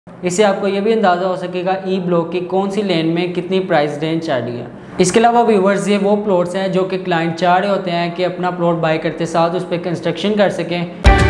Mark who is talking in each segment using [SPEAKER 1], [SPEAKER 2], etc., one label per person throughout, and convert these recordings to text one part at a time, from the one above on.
[SPEAKER 1] इससे आपको ये भी अंदाज़ा हो सकेगा ई ब्लॉक की कौन सी लेन में कितनी प्राइस रेंज चल रही है। इसके अलावा व्यूवर्स, ये वो प्लॉट्स हैं जो कि क्लाइंट चाह रहे होते हैं कि अपना प्लॉट बाय करते साथ उस पर कंस्ट्रक्शन कर सकें।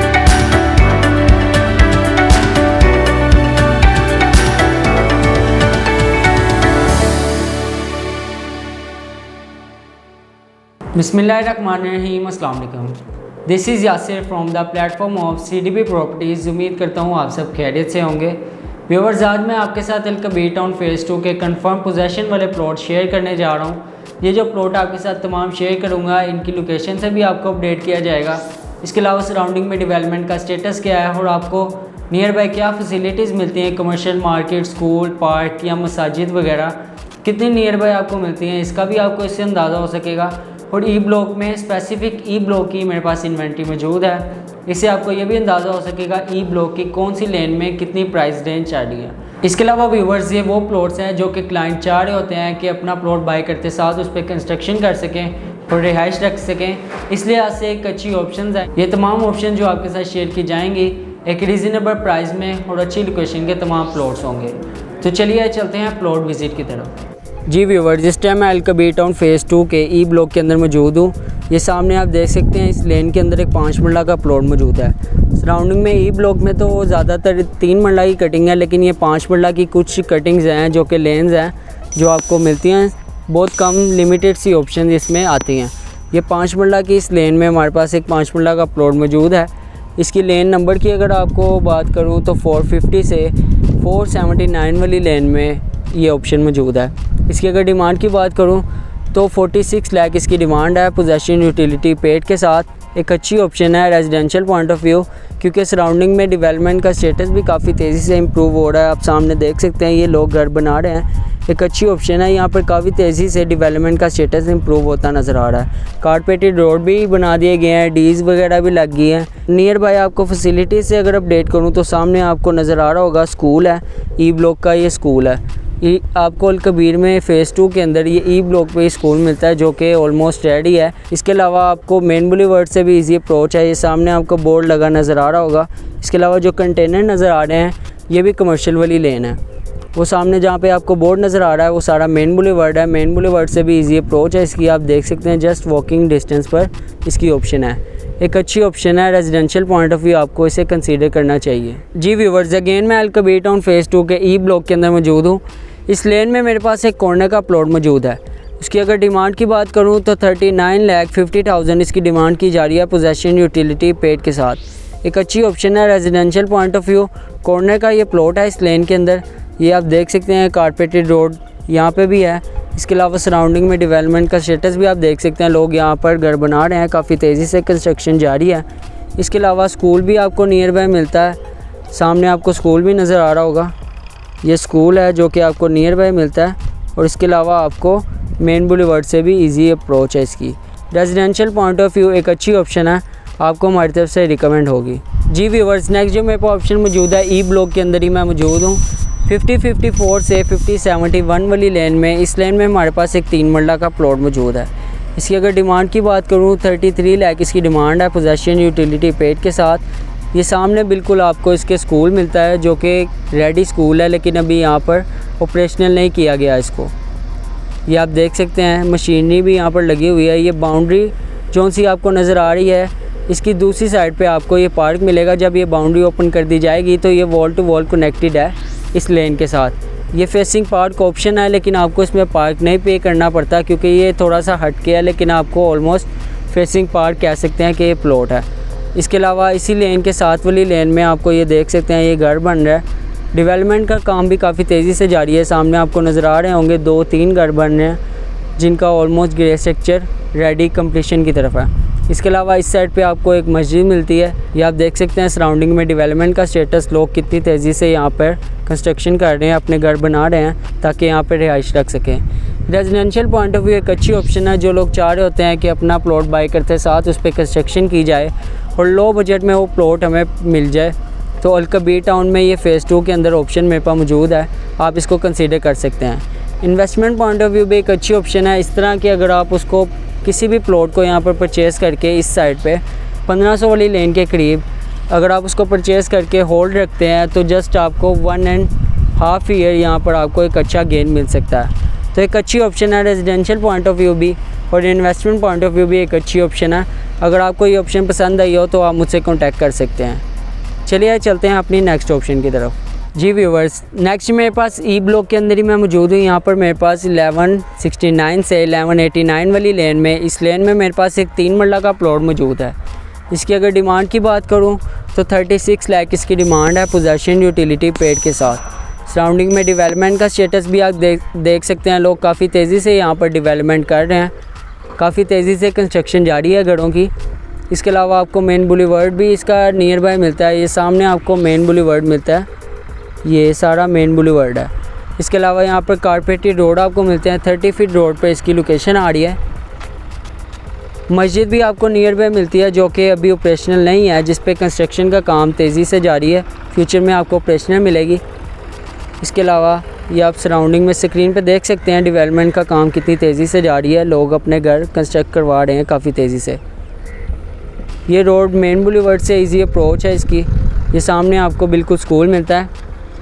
[SPEAKER 1] बिस्मिल्लाहिर्रहमानिर्रहीम, अस्सलाम वालेकुम। This is Yasir from the platform of CDB properties. उम्मीद करता हूँ आप सब खैरियत से होंगे। व्यूअर्स, आज मैं आपके साथ अल-कबीर टाउन फेज़ 2 के कंफर्म पोजेसन वाले प्लॉट शेयर करने जा रहा हूँ। ये जो प्लॉट आपके साथ तमाम शेयर करूँगा, इनकी लोकेशन से भी आपको अपडेट किया जाएगा। इसके अलावा सराउंडिंग में डेवलपमेंट का स्टेटस क्या है और आपको नियर बाय क्या फैसिलिटीज़ मिलती हैं, कमर्शियल मार्केट, स्कूल, पार्क या मसाजिद वगैरह कितनी नियर बाय आपको मिलती हैं, इसका भी आपको इससे अंदाज़ा हो सकेगा। और ई ब्लॉक में स्पेसिफिक ई ब्लॉक की मेरे पास इन्वेंट्री मौजूद है। इससे आपको ये भी अंदाज़ा हो सकेगा ई ब्लॉक की कौन सी लेन में कितनी प्राइस रेंज चल रही है। इसके अलावा व्यूवर्स, ये वो प्लॉट्स हैं जो कि क्लाइंट चाह रहे होते हैं कि अपना प्लॉट बाय करते साथ उस पर कंस्ट्रक्शन कर सकें और रिहाइश रख सकें। इसलिए आज से एक अच्छी ऑप्शन है। ये तमाम ऑप्शन जो आपके साथ शेयर की जाएंगी एक रीज़नेबल प्राइस में और अच्छी लोकेशन के तमाम प्लॉट्स होंगे। तो चलिए चलते हैं प्लॉट विजिट की तरफ। जी व्यूवर, जिस टाइम मैं अल-कबीर टाउन फेज़ 2 के ई ब्लॉक के अंदर मौजूद हूँ। ये सामने आप देख सकते हैं, इस लेन के अंदर एक 5 मरला का प्लॉट मौजूद है। सराउंडिंग में ई ब्लॉक में तो ज़्यादातर 3 मरला की कटिंग है, लेकिन ये 5 मरला की कुछ कटिंग्स हैं जो कि लेन्स हैं जो आपको मिलती हैं। बहुत कम लिमिटेड सी ऑप्शन इसमें आती हैं। ये 5 मरला की इस लेन में हमारे पास एक 5 मरला का प्लॉट मौजूद है। इसकी लेन नंबर की अगर आपको बात करूँ तो 450 से 479 वाली लेन में ये ऑप्शन मौजूद है। इसकी अगर डिमांड की बात करूं तो 46 लाख इसकी डिमांड है, पोजेसन यूटिलिटी पेड के साथ। एक अच्छी ऑप्शन है रेजिडेंशियल पॉइंट ऑफ व्यू, क्योंकि सराउंडिंग में डेवलपमेंट का स्टेटस भी काफ़ी तेज़ी से इम्प्रूव हो रहा है। आप सामने देख सकते हैं, ये लोग घर बना रहे हैं। एक अच्छी ऑप्शन है, यहाँ पर काफ़ी तेज़ी से डेवलपमेंट का स्टेटस इम्प्रूव होता नज़र आ रहा है। कारपेटेड रोड भी बना दिए गए हैं, डीज वगैरह भी लग गई हैं। नियर बाय आपको फैसिलिटीज़ से अगर अपडेट करूँ तो सामने आपको नज़र आ रहा होगा स्कूल है, ई ब्लॉक का ये स्कूल है। आपको अल-कबीर में फेज़ 2 के अंदर ये ई ब्लॉक पे स्कूल मिलता है जो कि ऑलमोस्ट रेडी है। इसके अलावा आपको मेन बुलेवार्ड से भी इजी अप्रोच है। ये सामने आपको बोर्ड लगा नज़र आ रहा होगा। इसके अलावा जो कंटेनर नज़र आ रहे हैं ये भी कमर्शियल वाली लेन है। वो सामने जहाँ पे आपको बोर्ड नज़र आ रहा है वो सारा मेन बुलेवार्ड है। मेन बुलेवार्ड से भी इजी अप्रोच है इसकी, आप देख सकते हैं। जस्ट वॉकिंग डिस्टेंस पर इसकी ऑप्शन है। एक अच्छी ऑप्शन है, रेजिडेंशियल पॉइंट ऑफ व्यू आपको इसे कंसीडर करना चाहिए। जी व्यूवर्स, अगेन मैं अल-कबीर टाउन फेज़ 2 के ई ब्लॉक के अंदर मौजूद हूँ। इस लेन में मेरे पास एक कॉर्नर का प्लॉट मौजूद है। उसकी अगर डिमांड की बात करूं तो 39,50,000 इसकी डिमांड की जा रही है, पोजेसन यूटिलिटी पेड के साथ। एक अच्छी ऑप्शन है, residential point of view corner का ये प्लॉट है इस लेन के अंदर। ये आप देख सकते हैं, कारपेटेड रोड यहाँ पे भी है। इसके अलावा सराउंडिंग में डेवलपमेंट का स्टेटस भी आप देख सकते हैं। लोग यहाँ पर घर बना रहे हैं, काफ़ी तेज़ी से कंस्ट्रक्शन जारी है। इसके अलावा स्कूल भी आपको नियर बाय मिलता है। सामने आपको स्कूल भी नज़र आ रहा होगा। ये स्कूल है जो कि आपको नियर बाय मिलता है। और इसके अलावा आपको मेन बुलेवार्ड से भी इजी अप्रोच है इसकी। रेजिडेंशियल पॉइंट ऑफ व्यू एक अच्छी ऑप्शन है, आपको हमारी तरफ से रिकमेंड होगी। जी व्यूवर्स, नेक्स्ट जो मेरे पास ऑप्शन मौजूद है ई ब्लॉक के अंदर ही मैं मौजूद हूँ। 50-54 से 50-71 वाली लेन में, इस लेन में हमारे पास एक 3 मरला का प्लॉट मौजूद है। इसकी अगर डिमांड की बात करूँ 33 लाख इसकी डिमांड है, पोजेसन यूटिलिटी पेड के साथ। ये सामने बिल्कुल आपको इसके स्कूल मिलता है जो कि रेडी स्कूल है, लेकिन अभी यहाँ पर ऑपरेशनल नहीं किया गया इसको। ये आप देख सकते हैं, मशीनरी भी यहाँ पर लगी हुई है। ये बाउंड्री जो सी आपको नज़र आ रही है, इसकी दूसरी साइड पे आपको ये पार्क मिलेगा। जब ये बाउंड्री ओपन कर दी जाएगी तो ये वॉल टू वॉल कनेक्टेड है इस लेन के साथ। ये फेसिंग पार्क ऑप्शन है, लेकिन आपको इसमें पार्क नहीं पे करना पड़ता क्योंकि ये थोड़ा सा हट के है, लेकिन आपको ऑलमोस्ट फेसिंग पार्क कह सकते हैं कि ये प्लॉट है। इसके अलावा इसी लेन के साथ वाली लेन में आपको ये देख सकते हैं, ये घर बन रहा है। डेवलपमेंट का काम भी काफ़ी तेज़ी से जारी है। सामने आपको नज़र आ रहे होंगे 2-3 घर बन रहे हैं जिनका almost grey structure ready completion की तरफ है। इसके अलावा इस साइड पे आपको एक मस्जिद मिलती है। ये आप देख सकते हैं सराउंडिंग में डेवलपमेंट का स्टेटस, लोग कितनी तेज़ी से यहाँ पर कंस्ट्रक्शन कर रहे हैं, अपने घर बना रहे हैं ताकि यहाँ पर रिहाइश रख सकें। रेजिडेंशियल पॉइंट ऑफ व्यू एक अच्छी ऑप्शन है। जो लोग चाह रहे होते हैं कि अपना प्लॉट बाय करते साथ उस पर कंस्ट्रक्शन की जाए और लो बजट में वो प्लॉट हमें मिल जाए, तो अल-कबीर टाउन में ये फेज़ 2 के अंदर ऑप्शन मेरे पास मौजूद है। आप इसको कंसीडर कर सकते हैं। इन्वेस्टमेंट पॉइंट ऑफ व्यू भी एक अच्छी ऑप्शन है। इस तरह की अगर आप उसको किसी भी प्लॉट को यहाँ पर परचेज़ करके इस साइड पे 1500 वाली लेन के करीब अगर आप उसको परचेज़ करके होल्ड रखते हैं तो जस्ट आपको 1.5 ईयर यहाँ पर आपको एक अच्छा गेन मिल सकता है। तो एक अच्छी ऑप्शन है, रेजिडेंशियल पॉइंट ऑफ व्यू भी और इन्वेस्टमेंट पॉइंट ऑफ व्यू भी एक अच्छी ऑप्शन है। अगर आपको ये ऑप्शन पसंद आई हो तो आप मुझसे कॉन्टैक्ट कर सकते हैं। चलिए चलते हैं अपनी नेक्स्ट ऑप्शन की तरफ। जी व्यूवर्स, नेक्स्ट मेरे पास ई ब्लॉक के अंदर ही मैं मौजूद हूँ। यहाँ पर मेरे पास 1169 से 1189 वाली लेन में, इस लेन में मेरे पास एक 3 मरला का प्लॉट मौजूद है। इसकी अगर डिमांड की बात करूँ तो 36 लाख इसकी डिमांड है, पोजेसन यूटिलिटी पेड के साथ। सराउंडिंग में डेवलपमेंट का स्टेटस भी आप देख सकते हैं। लोग काफ़ी तेज़ी से यहाँ पर डेवलपमेंट कर रहे हैं, काफ़ी तेज़ी से कंस्ट्रक्शन जारी है घरों की। इसके अलावा आपको मेन बुलीवर्ड भी इसका नियर बाय मिलता है। ये सामने आपको मेन बुलीवर्ड मिलता है, ये सारा मेन बुलीवर्ड है। इसके अलावा यहाँ पर कारपेटेड रोड आपको मिलते हैं। 30 फीट रोड पे इसकी लोकेशन आ रही है। मस्जिद भी आपको नियर बाय मिलती है जो कि अभी ऑपरेशनल नहीं है, जिस पे कंस्ट्रक्शन का काम तेज़ी से जारी है, फ्यूचर में आपको ऑपरेशनल मिलेगी। इसके अलावा ये आप सराउंडिंग में स्क्रीन पे देख सकते हैं डेवलपमेंट का काम कितनी तेज़ी से जारी है। लोग अपने घर कंस्ट्रक्ट करवा रहे हैं काफ़ी तेज़ी से। ये रोड मेन बुलीवर्ड से इजी अप्रोच है इसकी। ये सामने आपको बिल्कुल स्कूल मिलता है।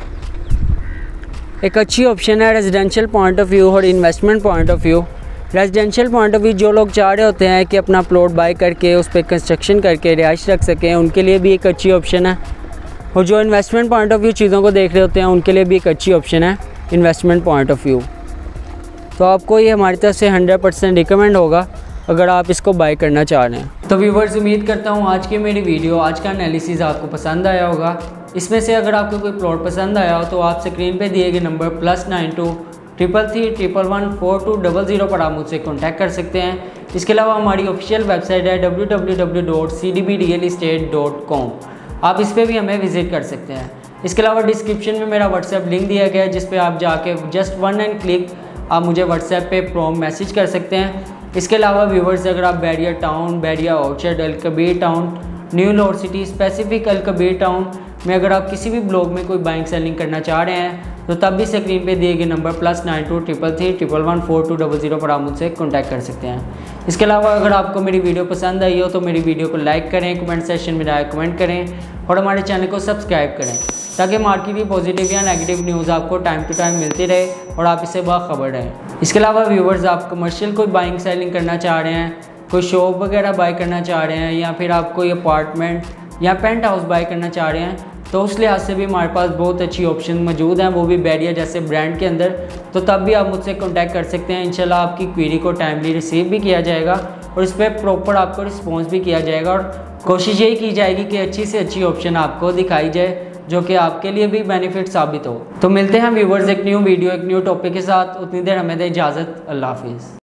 [SPEAKER 1] एक अच्छी ऑप्शन है रेजिडेंशियल पॉइंट ऑफ व्यू और investment point of view. Residential point of view जो लोग चाह रहे होते हैं कि अपना प्लॉट बाय करके उस पर कंस्ट्रक्शन करके रिहाइश रख सकें, उनके लिए भी एक अच्छी ऑप्शन है। और जो इन्वेस्टमेंट पॉइंट ऑफ व्यू चीज़ों को देख रहे होते हैं उनके लिए भी एक अच्छी ऑप्शन है इन्वेस्टमेंट पॉइंट ऑफ व्यू। तो आपको ये हमारी तरफ से 100% रिकमेंड होगा अगर आप इसको बाय करना चाह रहे हैं। तो व्यूवर्स, उम्मीद करता हूँ आज की मेरी वीडियो, आज का एनालिसिस आपको पसंद आया होगा। इसमें से अगर आपको कोई प्लॉट पसंद आया हो तो आप स्क्रीन पे दिए गए नंबर +92 333 111 4200 पर आप मुझसे कॉन्टैक्ट कर सकते हैं। इसके अलावा हमारी ऑफिशियल वेबसाइट है www.cdbrealestate.com। आप इस पर भी हमें विज़िट कर सकते हैं। इसके अलावा डिस्क्रिप्शन में मेरा व्हाट्सएप लिंक दिया गया है, जिस पे आप जाके जस्ट 1 एंड क्लिक आप मुझे व्हाट्सएप पे प्रॉम्प्ट मैसेज कर सकते हैं। इसके अलावा व्यूवर्स, अगर आप Bahria town, Bahria outside, Al Kabir town, new Lahore city, specific Al Kabir town में अगर आप किसी भी ब्लॉक में कोई बाइंग सेलिंग करना चाह रहे हैं तो तब भी स्क्रीन पे दिए गए नंबर +92 333 111 4200 पर आप मुझसे कॉन्टैक्ट कर सकते हैं। इसके अलावा अगर आपको मेरी वीडियो पसंद आई हो तो मेरी वीडियो को लाइक करें, कमेंट सेक्शन में राय कमेंट करें और हमारे चैनल को सब्सक्राइब करें, ताकि मार्केट की पॉजिटिव या नेगेटिव न्यूज़ आपको टाइम टू टाइम मिलती रहे और आप इससे बाखबर रहें। इसके अलावा व्यूवर्स, आप कमर्शियल कोई बाइंग सेलिंग करना चाह रहे हैं, कोई शॉप वगैरह बाय करना चाह रहे हैं, या फिर आप कोई अपार्टमेंट या पेंट हाउस बाय करना चाह रहे हैं, तो उस लिहाज से भी हमारे पास बहुत अच्छी ऑप्शन मौजूद हैं, वो भी बैरिया जैसे ब्रांड के अंदर। तो तब भी आप मुझसे कॉन्टैक्ट कर सकते हैं। इंशाल्लाह आपकी क्वेरी को टाइमली रिसीव भी किया जाएगा और इस पर प्रॉपर आपको रिस्पॉन्स भी किया जाएगा और कोशिश यही की जाएगी कि अच्छी से अच्छी ऑप्शन आपको दिखाई जाए जो कि आपके लिए भी बेनिफिट साबित हो। तो मिलते हैं व्यूवर्स एक न्यू वीडियो, एक न्यू टॉपिक के साथ। उतनी देर हमें दे इजाज़त। अल्लाह हाफिज़।